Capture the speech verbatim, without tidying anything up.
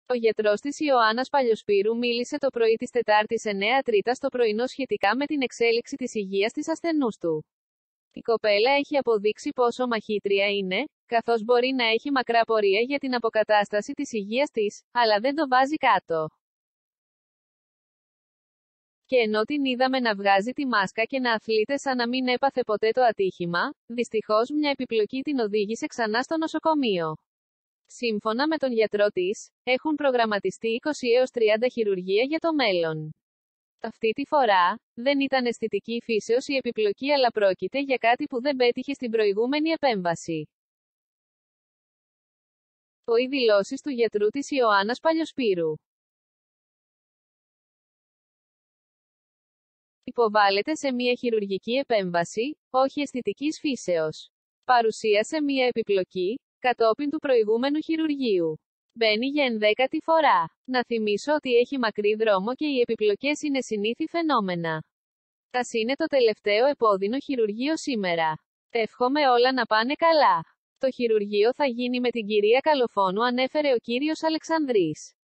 Ο γιατρός της Ιωάννας Παλιοσπύρου μίλησε το πρωί της Τετάρτης εννέα Τρίτα στο πρωινό σχετικά με την εξέλιξη της υγείας της ασθενούς του. Η κοπέλα έχει αποδείξει πόσο μαχήτρια είναι, καθώς μπορεί να έχει μακρά πορεία για την αποκατάσταση της υγείας της, αλλά δεν το βάζει κάτω. Και ενώ την είδαμε να βγάζει τη μάσκα και να αθλείται σαν να μην έπαθε ποτέ το ατύχημα, δυστυχώς μια επιπλοκή την οδήγησε ξανά στο νοσοκομείο. Σύμφωνα με τον γιατρό της, έχουν προγραμματιστεί είκοσι έως τριάντα χειρουργεία για το μέλλον. Αυτή τη φορά, δεν ήταν αισθητική φύσεως η επιπλοκή, αλλά πρόκειται για κάτι που δεν πέτυχε στην προηγούμενη επέμβαση. Οι δηλώσεις του γιατρού της Ιωάννας Παλιοσπύρου. Υποβάλλεται σε μια χειρουργική επέμβαση, όχι αισθητικής φύσεως. Παρουσίασε μια επιπλοκή, κατόπιν του προηγούμενου χειρουργείου. Μπαίνει για ενδέκατη φορά. Να θυμίσω ότι έχει μακρύ δρόμο και οι επιπλοκές είναι συνήθι φαινόμενα. Ας είναι το τελευταίο επώδυνο χειρουργείο σήμερα. Εύχομαι όλα να πάνε καλά. Το χειρουργείο θα γίνει με την κυρία Καλοφώνου, ανέφερε ο κύριος Αλεξανδρής.